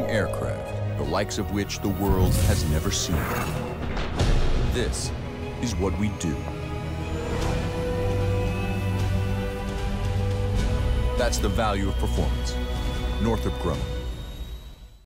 aircraft, the likes of which the world has never seen. This is what we do. That's the value of performance. Northrop Grumman.